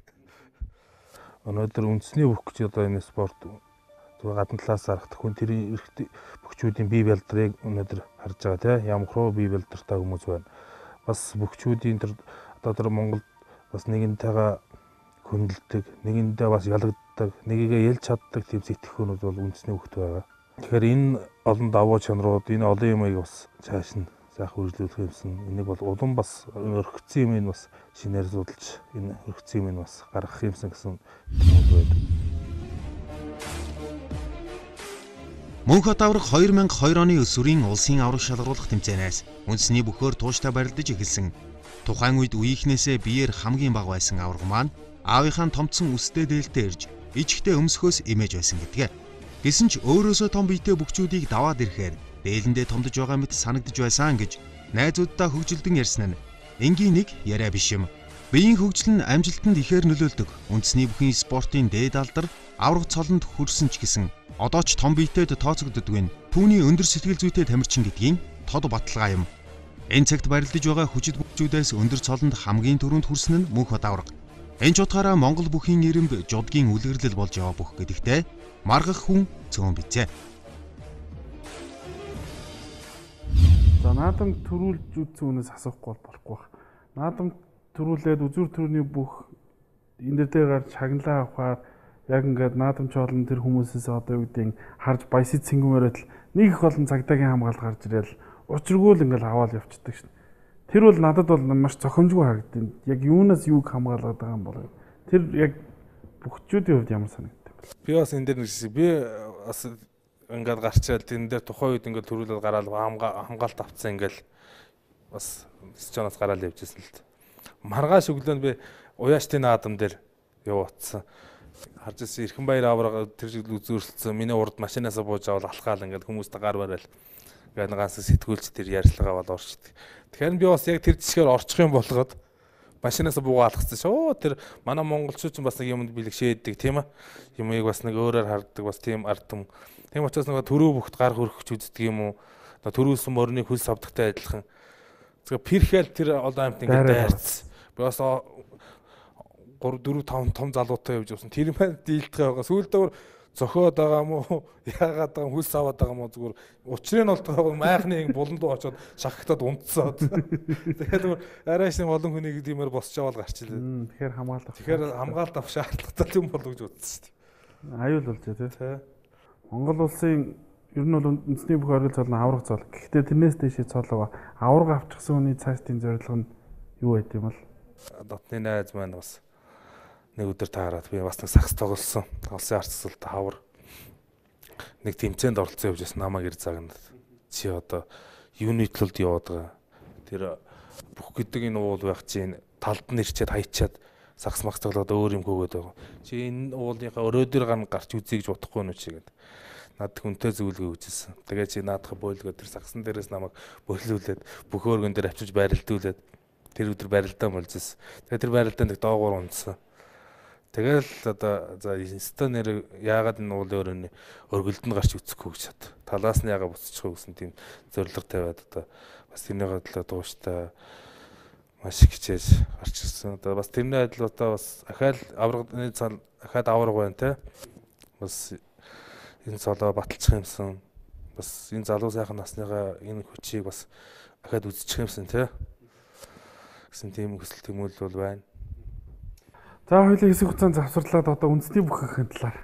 Өнөөдөр үндэсний хөвгт гэж одоо энэ спорт гадна талаас харахад хүн тэрийн эрхтэй бөхчүүдийн бие бэлдрийг өнөөдөр харж байгаа тийм ямар хөө бие бэлдэртэй хүмүүс байна. Бас бөхчүүдийн тэр одоо тэр Монголд бас нэгэнтэйгээ хөндлөдөг, нэгэндээ бас ялагддаг, нэгийгээ ялж чаддаг тийм сэтгэхүүнүүд бол үндэсний хөвгт байгаа. Тэгэхээр энэ олон давуу чанарууд, энэ олон юмыг бас цааш нь заах үргэлжлүүлэх юмсан. Энийг бол улам бас өргөцсөн юм бас шинээр судалж, энэ өргөцсөн юм бас гаргах юмсан гэсэн юм байдаг. Монхбат авраг хоёр мянга хоёр оны өсвөрийн улсын авраг шалгаруулах тэмцээнээс үндэсний бөхөөр тууштай барилдаж эхэлсэн. Тухайн үед үеийнхнээсээ биеэр хамгийн бага байсан авраг маань аавынхаа томцсон үстэй дээлтэй ирж ичгтэй өмсөхөөс эмээж байсан гэдгээ. Гэсэн ч өөрөөсөө том биетэй бөхчүүдийг даваад ирэхээр дээлэндээ томдож байгаа мэт санагдж байсан гэж найзуудтай хөгжилдөн ярьсан нь энгийн нэг яриа биш юм. Биеийн хөгжил нь амжилтанд ихээр нөлөөлдөг. Үндэсний бүхэн спортын дээд алдар авраг цолонд хүрсэн ч гэсэн одоо ч том биетэд тооцогддог нь түүний өндөр сэтгэл зүйтэй тамирчин гэдгийн тод баталгаа юм. Энэ цагт барилдаж байгаа хүчит бүхчүүдээс өндөр цолонд хамгийн түрүүнд хүрсэн нь Монхбат авраг. Энэ ч утгаараа Монгол бүхийн ирэмб жудгийн үлгэрлэл болж яваа бүх гэдэгтээ маргах хүн цөөн бизээ. За наадам төрүүлж үзсэн хүнээс асуухгүй болохгүй байна. Наадам төрүүлээд үзүр төрний бүх энэ дээр гарч шагналаа авахаар яг ингээд наадамч олон тэр хүмүүсээс одоо юу гэдэг харж баясид цэнгүүмээрэл нэг их олон цагдаагийн хамгаалалт гарч ирэл учиргүй л ингээд аваад явчихдаг шин. Тэр бол надад бол маш зохимжгүй харагдав. Яг юунаас юуг хамгаалаад байгаа юм бол тэр яг бүхчүүдийн хувьд ямар санагдав бэ? Би бас энэ дээр нэг би бас ингээд гарчаад энэ дээр тухайн үед ингээд төрүүлээд гараад хамгаалалт авцсан ингээд бас счанаас гараад явжсэн л дээ. Маргааш өглөө би уяачтын наадам дээр явуулсан. Харж ирсэн Эрхэнбаяр авраг тэр жил үзүүлсэн. Миний урд машинаасаа бууж аваад алхаал ингээд хүмүүст гар барайл. Ингээд ганц сэтгүүлч тэр ярьцлага аваад орчдөг. Тэгэхээр би бас яг тэр жишгээр орчих юм болгоод машинаасаа буугаа алхацсан шүү. Тэр манай монголчууд ч бас нэг юмд бэлгшээдэг тийм ээ. Юмыг бас нэг өөрөөр харддаг бас тийм ард юм. Тийм учраас нэг төрөө бүхт гар хөрөхч үздэг юм уу? Төрүүлсэн морины хөлс авдагтай адилхан. Зөв перхэл тэр олон амт ингээд дайрц. Би бас гур дөрөв таван том залуутай явж явсан. Тэр маань дийлдэх байгаа. Сүүлдээ зохиод байгаа юм уу? Яагаад байгаа хөлс аваад байгаа юм уу? Зүгээр учрыг нь болтгоо майхны буланд очоод шахагтаад унтсаад. Тэгэхээр арайш нэг олон хүнийг тиймэр босч аваад гарчлаа. Тэгэхээр хамгаалалт. Тэгэхээр хамгаалалт авах шаардлагатай юм болов гэж үзсэн шүү дээ. Аюул болж байгаа тий. Монгол улсын ер нь бол үндэсний бүх оргил цол нь авраг цол. Гэхдээ тэрнээс дэшээ цол байгаа. Авраг авчихсан хүний цаашдын зорилго нь юу байд юм бол? Дотны найз маань бас нэг өдөр таараад би бас нэг сакс тоглосон. Улсын ард цэцэлд хавар нэг тэмцээнд оролцсон явж байсан намайг ир загнаад. Чи одоо юуны төлд яваад байгаа. Тэр бүх гэдэг энэ уул байх чинь талд нь ирчээд хаячаад сакс макс тоглоод өөр юм хөөгөөд байгаа. Чи энэ уулынхаа өрөөдөр ган гарч үзье гэж бодохгүй нү чи гэдэг. Над хүнтэй зөвлөгөө өгсөн. Тэгээ чи наадах бойлгоо тэр саксан дээрээс намайг бөлүүлээд бүх өргөн дээр авчиж байралдуулаад тэр өдөр байралдаа молжсэн. Тэгээ тэр байралдаа нэг доогуур унтсан. Тэгэл одоо за инста нэр яагаад энэ уулын өрөөний өргөлдөнд гарч үцэхгүй гэж бод. Талаас нь яагаад буцчихгүй гэсэн тийм зорилго тавиад одоо бас тэрний гадлаа дууштай маш их хичээж гарч ирсэн. Одоо бас тэрний адил одоо бас ахаал аврагны цал ахаад авраг байна те. Бас энэ цолоо баталчих юмсан. Бас энэ залуу сайхан насныгаа энэ хүчийг бас ахаад үзчих юмсан те. Гэсэн тийм хүсэл тэмүүлэл бол байна. За хоёулаа хэсэг хугацаанд завсарлаад одоо үндэсний бүхний талаар.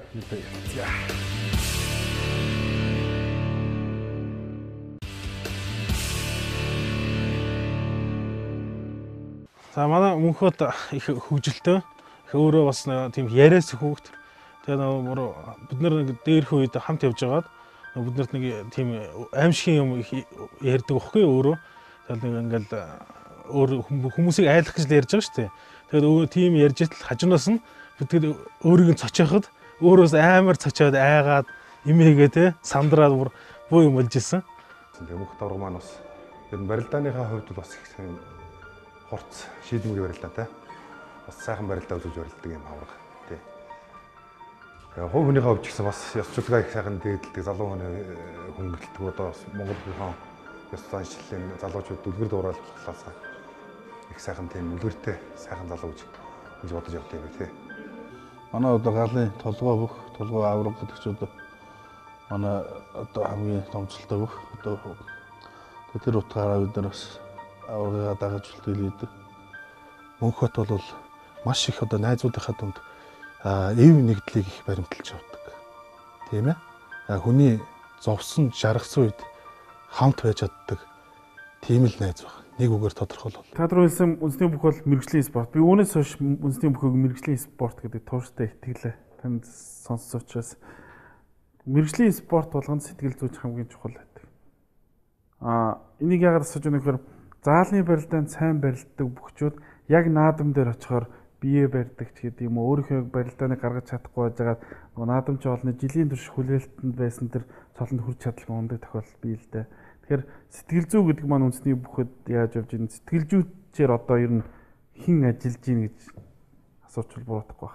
За манай Монхбат их хөгжилтэй. Их өөрөө бас тийм яриас хүүхд. Тэгээ нөгөө бид нар нэг дээрх үед хамт явж байгаад бид нарт нэг тийм аимшигын юм ярьдаг байхгүй өөрөө. Тэгээд нэг ингээл өөр хүмүүсийг айлах гэж ярьж байгаа шүү дээ. Тэгээд өөр тийм ярьж итэл хажуунаас нь бид тэр өөрийг нь цочооход өөрөөс амар цочоод айгаад имээгээ те сандраад бүр буу юм болж исэн. Тэгээ Монхбат авраг маань бас ер нь барилдааныхаа хувьд бас их сайн хорц шийдэмгий барилдаа те. Бас сайхан барилдаа үзүүлж барилддаг юм авраг тий. Тэгээ хувь хүнийхээ хувьд ч гэсэн бас ёс чөлгөө их сайхан дээдэлдэг залуу хүний хөнгөлөлтөг одоо бас Монгол бүхэн ёс заншилын залуучууд дүлгэр дуурайлуулахлаасаа их сайхан тийм үлгэртэй сайхан залуу гэж гэж бодож явдаг юм тий. Манай одоо галын толгой бүх толгой авраг гэдэг ч одоо манай одоо хамгийн томцолтой бүх одоо тэр утгаараа бид нар бас аврагаа дагаж үлдээдэг. Монхбат бол маш их одоо найзуудынхаа дунд эв нэгдлийг их баримталж явдаг. Тийм ээ. Хүний зовсон, жаргасан үед хамт байж чаддаг тийм л найз баг. Нэг үгээр тодорхойлвол. Та нар хэлсэн үндэсний бүх бол мэрэгжлийн спорт. Би үүнээс хойш үндэсний бүхийг мэрэгжлийн спорт гэдэг тууштай итгэлээ танд сонссон учраас мэрэгжлийн спорт болгонд сэтгэл зүйч хамгийн чухал байдаг. Аа энийг яагаад асууж байгаа нөхөр заалны барилдаанд сайн барилддаг бүхчүүд яг наадам дээр очихоор бие барьдаг ч гэдэг юм уу өөрийнхөө барилдааныг гаргаж чадахгүй байжгаад нөгөө наадамч олны жилийн турш хүлээлтэнд байсан тэр цолонд хүрч чадлагүй ундаг тохиолдол бий л дээ. Тэгэхээр сэтгэл зүй гэдэг маань үндэсний бүхэд яаж явж байна? Сэтгэл зүйчээр одоо ер нь хэн ажиллаж гин гэж асуучвал буруутахгүй байна.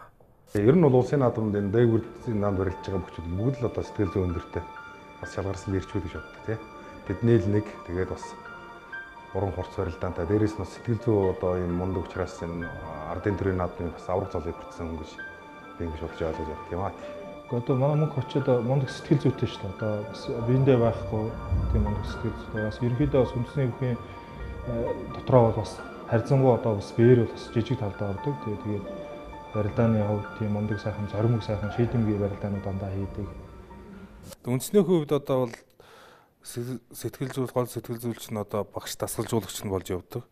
Ер нь бол улсын наадамд энэ дээгүүрийн наанд барилдаж байгаа бүхчүүд бүгд л одоо сэтгэл зүйн өндөртэй бас шалгарсан ирчүүд гэж боддог тий. Тэдний л нэг тэгээд бас уран хурц барилдаантай дээрээс нь сэтгэл зүй одоо энэ мундаг учраас энэ ардын төрийн наадмын бас авраг золыг бүтсэн хүн гэж би ингэж бодож ойлгож байна юм аа. Гэхдээ одоо манай мөнх очиод мундаг сэтгэл зүйтэй шүү дээ. Одоо бас биендээ байхгүй тийм мундаг сэтгэл зүйтэй бас ерөнхийдөө бас үндэсний бүхийн дотроо бол бас харьцангуй одоо бас бээр бол бас жижиг талдаа ордог. Тэгээд тэгээд барилдааны хувьд тийм мундаг сайхан зоримог сайхан шийдэмгий барилдаанууд дандаа хийдэг. Үндэсний хувьд одоо бол сэтгэл зүйн гол сэтгэл зүйч нь одоо багш дасгалжуулагч нь болж явдаг.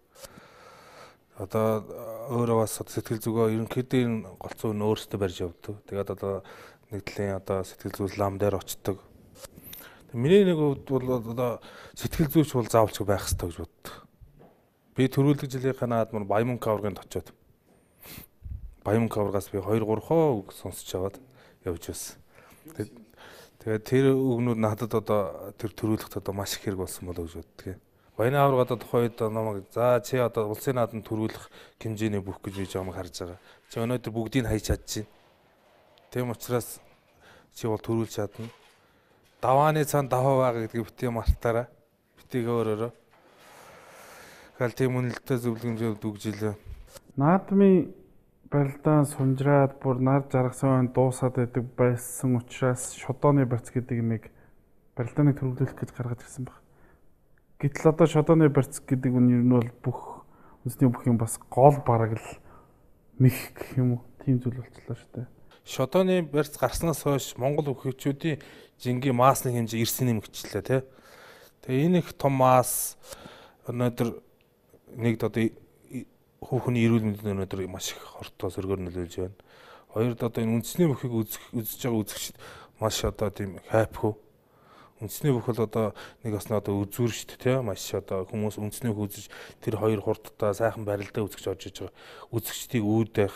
Одоо өөрөө бас сэтгэл зүгөө ерөнхийдөө энэ голцоо нь өөрсдөө барьж явдаг. Тэгээд одоо нэг талын одоо сэтгэл зүйн лам дээр очдог. Миний нэг хувьд бол одоо сэтгэл зүйч бол заавалч байх хэрэгтэй гэж боддог. Би төрүүлэг жилийнхаа наадмаар Баямунк аварганд очиод Баямунк аваргаас би хоёр гурав хоо үг сонсож аваад явж байсан. Тэгээд тэр үгнүүд надад одоо тэр төрүүлэгт одоо маш их хэрэг болсон болоо гэж боддог. Баяны аварга одоо тухайн үед намайг за чи одоо улсын наадамд төрүүлэх хэмжээний бүх гэж бийж байгааг харж байгаа. Чи өнөөдөр бүгдийг хайж чадчихна. Тийм учраас чи бол төрүүлж чадна. Давааны цаан даваа байгаа гэдгийг битгий мартаарай. Битгий өөрөөрөө. Гал тийм үнэлтэд зөвлөмжөд үгжилээ. Наадмын барилдаан сунжраад бүр нар жаргасан дуусаад байдаг байсан учраас шодооны барьц гэдэг нэг барилдааныг төрүүлэх гэж гаргаж ирсэн баг. Гэтэл одоо шодооны барьц гэдэг нь ер нь бол бүх үндэсний бүхийн бас гол бараг л мэх гэх юм уу тийм зүйл болчихлоо шүү дээ. Шодооны барьц гарснаас хойш Монгол хөгжүүдийн жингийн маасны хэмжээ эрсний нэмэгчлээ тий. Тэгээ энэ их том маас өнөөдөр нэгд одоо хүүхний эрүүл мэндэд өнөөдөр маш их хортоо сөргөөр нөлөөлж байна. Хоёрд одоо энэ үндэсний бүхийг үзэх үзэж байгаа үзэгчд маш одоо тийм хайпгүй. Үндэсний бүх бол одоо нэг бас одоо үзүүр шүү дээ тий. Маш одоо хүмүүс үндэсний бүх үзэж тэр хоёр хурдтай сайхан барилдаа үзэж орж иж байгаа. Үзэгчдийг үүдэх.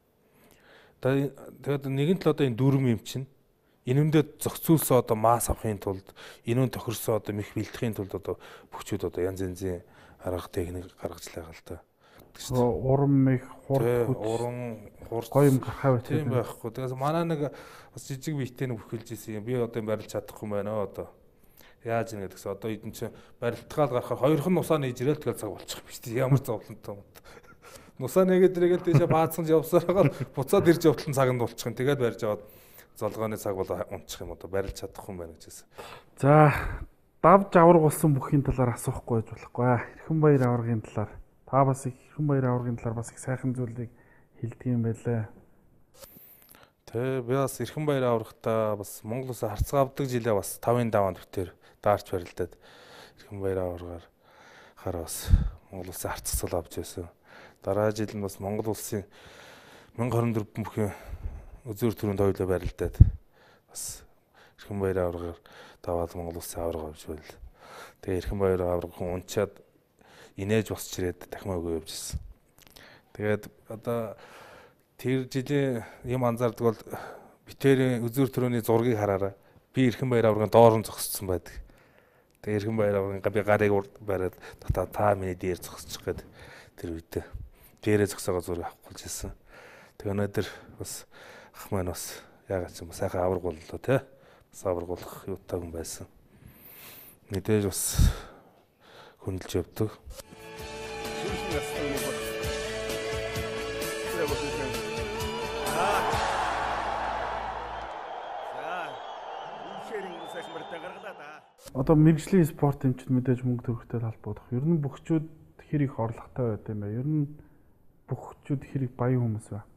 Тэгээд нэгэн тал одоо энэ дүрм юм чинь энэндээ зохицуулсан одоо маас авахын тулд энүүн тохирсон одоо мэх бэлтгэхийн тулд одоо бүхчүүд одоо янз янзын арга техник гаргаж л байгаа л да. Уран мэх хурд уран хурд гоё юм гарахаа байт. Тийм байхгүй. Тэгээс манай нэг бас жижиг биетэй нэг бүхэлж ийсэн юм. Би одоо барилж чадахгүй юм байна одоо. Яаж ингэ гэдэгс одоо эдэн чинь барилтгаал гарахаар хоёрхан нусаа нээж ирэл тэгэл цаг болчих юм шүү дээ. Ямар зовлонтой юм. Нусаа нэгээд ирэгээл тийшээ баацсан явсараагаар буцаад ирж явтал цаганд болчих юм. Тэгээд барьж аваад золгооны цаг бол унчих юм одоо барилж чадахгүй юм байна гэжсэн. За давж авраг болсон бүхийн талаар асуухгүй байж болохгүй. Эрхэн баяр аваргын талаар та бас их Эрхэн баяр аваргын талаар бас их сайхан зүйлийг хэлдэг юм байлаа. Тэ би бас Эрхэн баяр аврагтаа бас Монголоос харцгаа авдаг жилээ бас тавын даваанд бүтээр даарч барилдаад Эрхэн баяр аваргаар хар бас Монголоос харццал авч байсан. Дараа жил нь бас Монгол улсын мянга хорин дөрвөн бүхэн үзүүр төрөнд хоёулаа барилдаад бас Эрхэн баяр аваргаар даваад Монгол улсын аварга авч байл. Тэгээ Эрхэн баяр аварга хүн унчаад инээж босч ирээд дахимаагүй явж ирсэн. Тэгээд одоо тэр жилийн юм анзаардаг бол битэрийн үзүүр төрөний зургийг хараарай. Би Эрхэн баяр аваргын доор нь зогссон байдаг. Тэгээ Эрхэн баяр аваргын би гарыг бариад та та миний дээр зогсчих гээд тэр үедээ дээрээ зогсоогоо зураг авах болж ирсэн. Тэгээ өнөөдөр бас ах маань бас яагаад ч юм сайхан аварга боллоо те. Бас аваргуулах юутай хүн байсан. Мэдээж бас хөндлөж явдаг. Одоо мэрэгжлийн спорт эмчид мэдээж мөнгө төгрөгтэй холбогдох. Ер нь бүхчүүд хэр их орлоготой байд юм бэ? Ер нь бүхчүүд хэр их баян хүмүүс ба?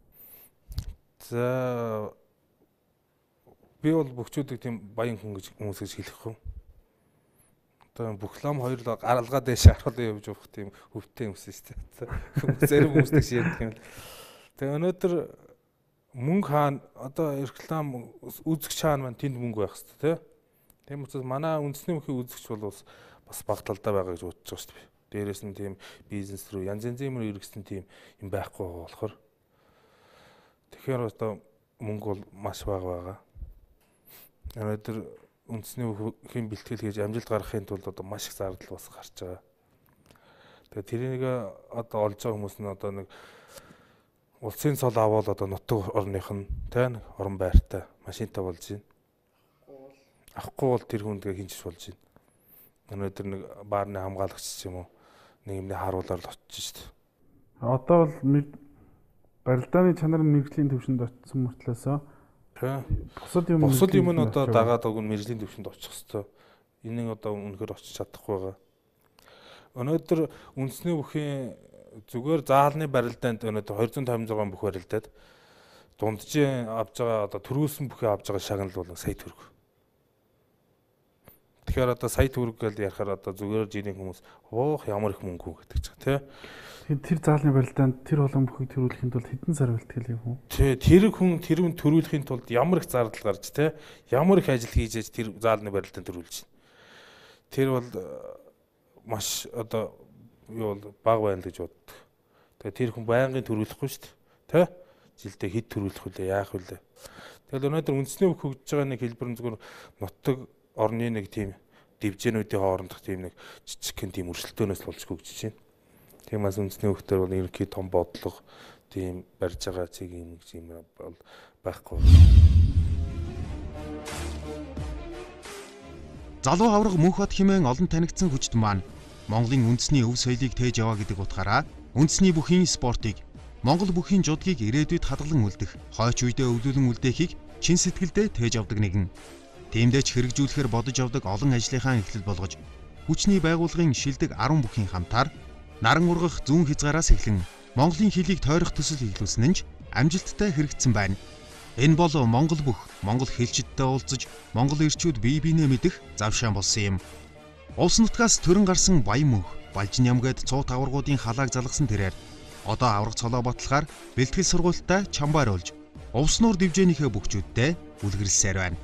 За би бол бүхчүүдийг тийм баян хүн гэж хүмүүс гэж хэлэхгүй. Одоо бүхлам хоёр л гаралгаа дэше харуулж явж явах тийм хөвтэй юмсэн шүү дээ. Хүмүүс зарим хүмүүстэй шийдэх юм. Тэгээ өнөөдөр мөнгө хаана одоо реклам үзэгч хаана маань тэнд мөнгө байх хэрэгтэй тий. Тийм учраас манай үндэсний бүхий үзэгч бол бас баг талдаа байгаа гэж бодож байгаа шүү дээ. Дээрээс нь тийм бизнес рүү янз янзын юмруу эргэсэн тийм юм байхгүй байгаа болохоор тэгэхээр одоо мөнгө бол маш бага байгаа. Өнөөдөр үндэсний бүхий бэлтгэл хийж амжилт гаргахын тулд одоо маш их зардал бас гарч байгаа. Тэгээ тэрийг одоо олж байгаа хүмүүс нь одоо нэг улсын цол аваад одоо нутаг орных нь тэ нэг орон байртай машинтай болж байна. Авахгүй бол тэр хүндгээ хинжиж болж байна. Өнөөдөр нэг баарны хамгаалагч ч юм уу нэг юмны харуулаар л очиж шүү дээ. Одоо бол барилдааны чанар мэрэгжлийн төвшөнд очсон мөртлөөсөө бусад юм бусад юм нь одоо дагаад өгн мэрэгжлийн төвшөнд очих хэвээр. Энийг одоо үнэхээр очиж чадахгүй байгаа. Өнөөдөр үндэсний бүхийн зүгээр заалны барилдаанд өнөөдөр хоёр зуун тавин зургаан бүх барилдаад дунджийн авж байгаа одоо төрүүлсэн бүхий авж байгаа шагнал бол сая төгрөг. Тэгэхээр одоо сая төгрөг гэж ярихаар одоо зүгээр жирийн хүмүүс уух ямар их мөнгө гэдэг чинь тий. Тэр заалны барилдаанд тэр олон бүхийг төрүүлэхийн тулд хэдэн сар бэлтгэл юм уу? Тий, тэр хүн тэр хүн төрүүлэхийн тулд ямар их зардал гарч тий, ямар их ажил хийж ээж тэр заалны барилдаанд төрүүлж байна. Тэр бол маш одоо юу бол баг байна гэж боддог. Тэгээ тэр хүн байнгын төрүүлэхгүй шүү дээ. Тэ? Жилдээ хэд төрүүлэх вүлээ, яах вүлээ. Тэгэл өнөөдөр үндэсний бүх хөгжиж байгаа нэг хэлбэр зүгээр нутаг орны нэг тийм дивжэнүүдийн хоорондох тийм нэг жижигхэн тийм өрсөлдөөнөөс болж хөгжиж байна. Тиймээс үндэсний хөгтөр бол ерөнхий том бодлого тийм барьж байгаа цэг юм юм бол байхгүй. Залуу авраг Монхбат хэмээн олон танигдсан хүчт маань Монголын үндэсний өв соёлыг тээж яваа гэдэг утгаараа үндэсний бүхийн спортыг Монгол бүхийн жудгийг ирээдүйд хадгалан үлдэх, хойч үедээ өвлүүлэн үлдээхийг чин сэтгэлдээ тээж авдаг нэгэн. Тиймдээ ч хэрэгжүүлэхээр бодож явдаг олон ажлынхаа эхлэл болгож хүчний байгууллагын шилдэг арван бүхийн хамтаар наран ургах зүүн хязгаараас эхлэн Монголын хэлийг тойрох төсөл хийлүүлсэн нь амжилттай хэрэгжсэн байна. Энэ бол Монгол бүх Монгол хэлчидтэй уулзаж Монгол ирчүүд бие биенээ мэдэх завшаан болсон юм. Улс нутгаас төрөн гарсан Баян мөнх, Балжин ямгээд цуут аваргуудын халааг залгасан тэрээр одоо авраг цолоо батлахаар бэлтгэл сургуультай чамбаар олж Увс нуур дивжээнийхээ бүгчүүдтэй үлгэрлсээр байна.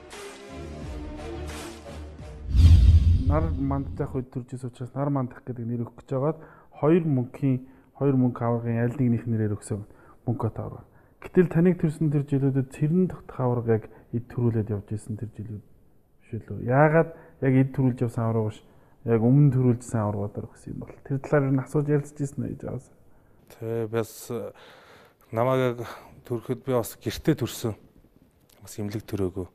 Нар мандах үед төржээс учраас нар мандах гэдэг нэр өгөх гэж байгаад хоёр мөнхийн хоёр мөнх аваргын аль нэгнийх нэрээр өгсөн Монхбат аварга. Гэтэл таныг төрсөн тэр жилүүдэд цэрэн тогтох аваргыг эд төрүүлээд явж исэн тэр жилүүд биш үү? Яагаад яг эд төрүүлж явсан аварга биш? Яг өмнө төрүүлжсэн аваргуудаар өгсөн юм бол тэр талаар нь асууж ярилцж ирсэн үү гэж байгаас. Тэ бас намайг төрөхөд би бас гэртээ төрсөн. Бас имлэг төрөөгөө.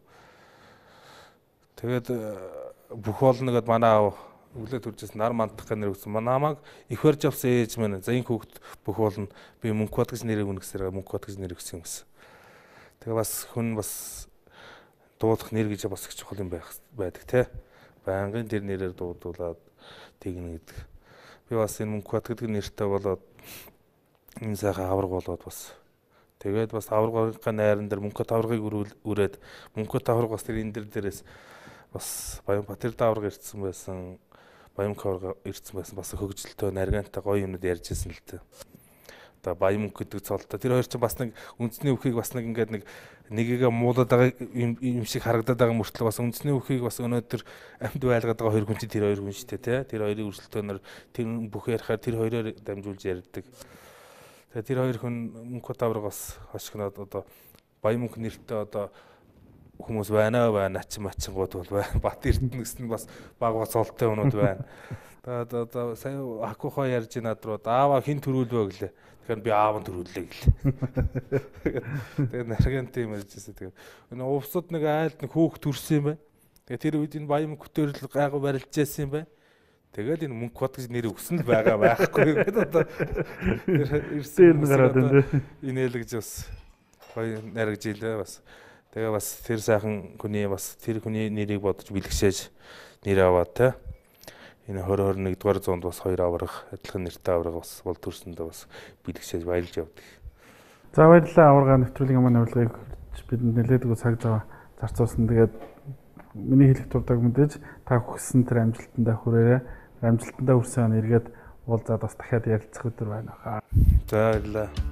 Тэгээд бүх олногээд манай аав өглөө төржсэн нар мандах гэх нэр өгсөн. Намайг их барьж авсан ээж минь за энэ хүүхд бүх болно. Би Монхбат гэж нэрийг үнэхээр Монхбат гэж нэр өгсөн юмсан. Тэгээ бас хүн бас дуудах нэр гэж бас их чухал юм байх байдаг те. Байнгын тэр нэрээр дуудуулаад тэгнэ гэдэг. Би бас энэ Монхбат гэдэг нэртэй болоод энэ сайхан аварга болоод бас тэгээд бас аваргын найран дээр Монхбат аваргыг үрээд Монхбат аварга бас тэр энэ дэр дээрээс бас Баян Батэр давраг ирсэн байсан. Баян аварга ирсэн байсан бас хөгжилтэй наргантай гоё юмнууд ярьж ирсэн л дээ. Одоо Баян мөнх гэдэг цолтой тэр хоёр ч бас нэг үндэсний үхийг бас нэг ингээд нэг нэгийг муулаад байгаа юм шиг харагдаад байгаа мөртлөө бас үндэсний үхийг бас өнөөдөр амьд байлгаад байгаа хоёр хүн чинь тэр хоёр хүн шүү дээ тий. Тэр хоёрын өрсөлдөөнөөр тэр бүх ярихаар тэр хоёроор дамжуулж ярьдаг. Тэгээ тэр хоёр хүн Монхбат аварга бас хашгинаад одоо Баян мөнх нэртэй одоо хүмүүс байна байна ачин мачингууд бол байна. Бат эрдэнэс нь бас баг бас олтой юмуд байна. Одоо одоо сая ахгүйхоо ярьж над руу аава хин төрүүлвэ гэлээ. Тэгэхээр би аав нь төрүүллээ гэлээ. Тэгээ нарган тийм ярьжсэн. Тэгээ энэ увсад нэг айлд нэг хүүхд төрсөн юм байна. Тэгээ тэр үед энэ Баян мөнх төрөл гайгүй барилж байсан юм байна. Тэгэл энэ Монхбат гэж нэр өгсөн л байгаа байхгүй гэдэг одоо ирсэн гараад энэ инээлгэж бас гоё наргиж илээ бас. Тэгээ бас тэр сайхан хүний бас тэр хүний нэрийг бодож бэлгшээж нэр аваад те энэ двадцать двадцать нэгдүгээр зуунд бас хоёр аварга адилхан нэртэй аварга бас бол төрсөндөө бас бэлгшээж баярлж явдаг. За баярлалаа аварга нэвтрүүлгийн маань урилгыг бидэнд нэлээдгүй цаг зав зарцуулсан. Тэгээд миний хэлэх дурдаг мэдээж та хүссэн тэр амжилтандаа хүрээрээ амжилтандаа хүрсэн эргээд уулзаад бас дахиад ярилцах өдөр байна хаа. За баярлалаа.